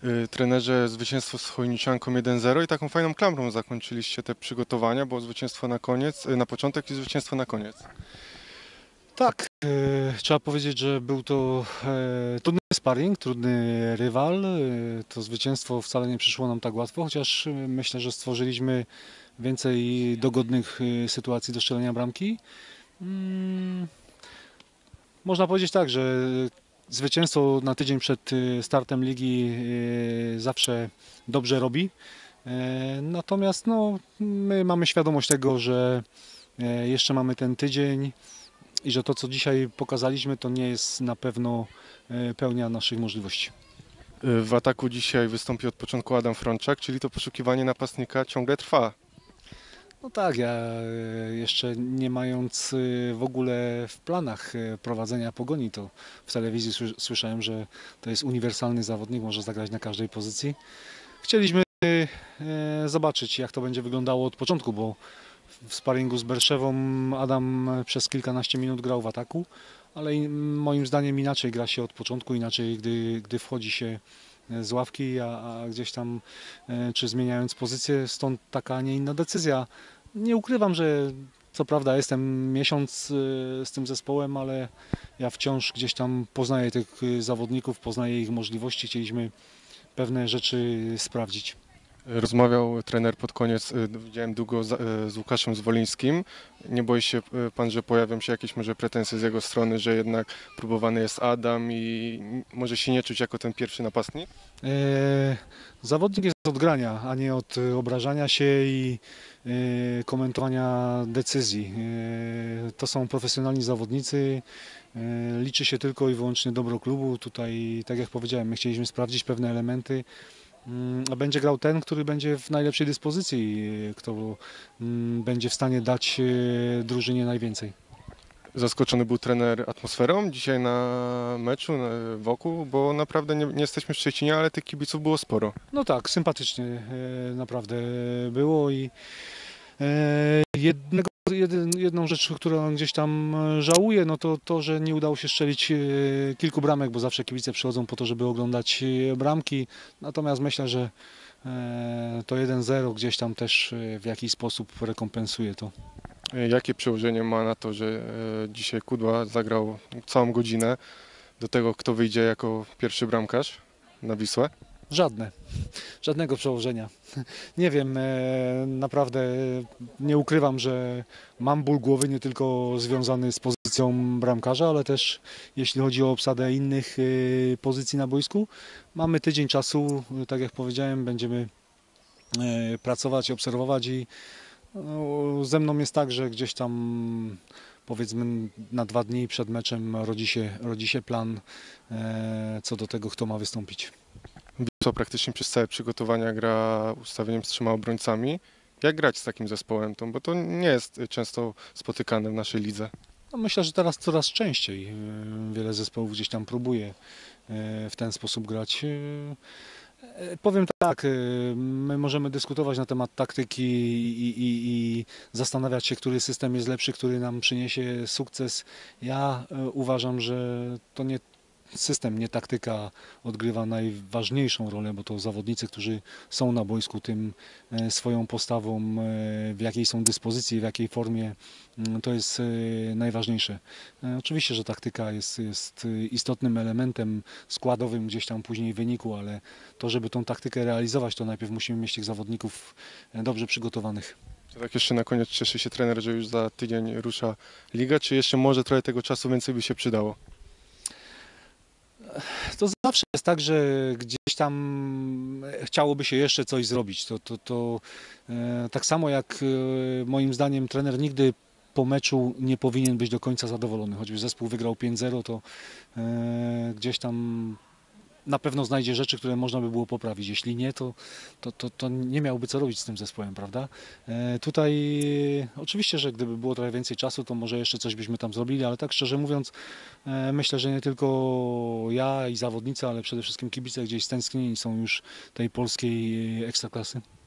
Trenerze, zwycięstwo z Chojniczanką 1-0 i taką fajną klamrą zakończyliście te przygotowania, bo zwycięstwo na koniec, na początek i zwycięstwo na koniec. Tak, trzeba powiedzieć, że był to trudny sparring, trudny rywal. To zwycięstwo wcale nie przyszło nam tak łatwo, chociaż myślę, że stworzyliśmy więcej dogodnych sytuacji do strzelenia bramki. Mm, Można powiedzieć tak, że zwycięstwo na tydzień przed startem ligi zawsze dobrze robi. Natomiast no, my mamy świadomość tego, że jeszcze mamy ten tydzień i że to, co dzisiaj pokazaliśmy, to nie jest na pewno pełnia naszych możliwości. W ataku dzisiaj wystąpił od początku Adam Frączak, czyli to poszukiwanie napastnika ciągle trwa. No tak, ja jeszcze nie mając w ogóle w planach prowadzenia Pogoni, to w telewizji słyszałem, że to jest uniwersalny zawodnik, może zagrać na każdej pozycji. Chcieliśmy zobaczyć, jak to będzie wyglądało od początku, bo w sparingu z Berszewą Adam przez kilkanaście minut grał w ataku, ale moim zdaniem inaczej gra się od początku, inaczej gdy wchodzi się z ławki, a gdzieś tam czy zmieniając pozycję, stąd taka, a nie inna decyzja. Nie ukrywam, że co prawda jestem miesiąc z tym zespołem, ale ja wciąż gdzieś tam poznaję tych zawodników, poznaję ich możliwości, chcieliśmy pewne rzeczy sprawdzić. Rozmawiał trener pod koniec, widziałem długo z Łukaszem Zwolińskim. Nie boi się pan, że pojawią się jakieś może pretensje z jego strony, że jednak próbowany jest Adam i może się nie czuć jako ten pierwszy napastnik? Zawodnik jest od grania, a nie od obrażania się i komentowania decyzji. To są profesjonalni zawodnicy. Liczy się tylko i wyłącznie dobro klubu. Tutaj, tak jak powiedziałem, my chcieliśmy sprawdzić pewne elementy. A będzie grał ten, który będzie w najlepszej dyspozycji, kto będzie w stanie dać drużynie najwięcej. Zaskoczony był trener atmosferą dzisiaj na meczu, wokół, bo naprawdę nie jesteśmy w Szczecinie, ale tych kibiców było sporo. No tak, sympatycznie naprawdę było i jedną rzecz, którą gdzieś tam żałuję, no to to, że nie udało się strzelić kilku bramek, bo zawsze kibice przychodzą po to, żeby oglądać bramki. Natomiast myślę, że to 1-0 gdzieś tam też w jakiś sposób rekompensuje to. Jakie przełożenie ma na to, że dzisiaj Kudła zagrał całą godzinę do tego, kto wyjdzie jako pierwszy bramkarz na Wisłę? Żadne. Żadnego przełożenia. Nie wiem, naprawdę nie ukrywam, że mam ból głowy nie tylko związany z pozycją bramkarza, ale też jeśli chodzi o obsadę innych pozycji na boisku. Mamy tydzień czasu, tak jak powiedziałem, będziemy pracować, obserwować i no, ze mną jest tak, że gdzieś tam powiedzmy na 2 dni przed meczem rodzi się plan co do tego, kto ma wystąpić. Wisła praktycznie przez całe przygotowania gra ustawieniem z 3 obrońcami. Jak grać z takim zespołem? Bo to nie jest często spotykane w naszej lidze. No myślę, że teraz coraz częściej wiele zespołów gdzieś tam próbuje w ten sposób grać. Powiem tak, my możemy dyskutować na temat taktyki i zastanawiać się, który system jest lepszy, który nam przyniesie sukces. Ja uważam, że to nie system, nie taktyka odgrywa najważniejszą rolę, bo to zawodnicy, którzy są na boisku, tym swoją postawą, w jakiej są dyspozycji, w jakiej formie, to jest najważniejsze. Oczywiście, że taktyka jest istotnym elementem składowym gdzieś tam później wyniku, ale to, żeby tą taktykę realizować, to najpierw musimy mieć tych zawodników dobrze przygotowanych. To tak jeszcze na koniec cieszy się trener, że już za tydzień rusza liga, czy jeszcze może trochę tego czasu więcej by się przydało? To zawsze jest tak, że gdzieś tam chciałoby się jeszcze coś zrobić. To tak samo jak moim zdaniem trener nigdy po meczu nie powinien być do końca zadowolony. Choćby zespół wygrał 5-0, to gdzieś tam na pewno znajdzie rzeczy, które można by było poprawić. Jeśli nie, to nie miałby co robić z tym zespołem, prawda? Tutaj oczywiście, że gdyby było trochę więcej czasu, to może jeszcze coś byśmy tam zrobili, ale tak szczerze mówiąc, myślę, że nie tylko ja i zawodnicy, ale przede wszystkim kibice gdzieś stęsknieni są już tej polskiej ekstraklasy.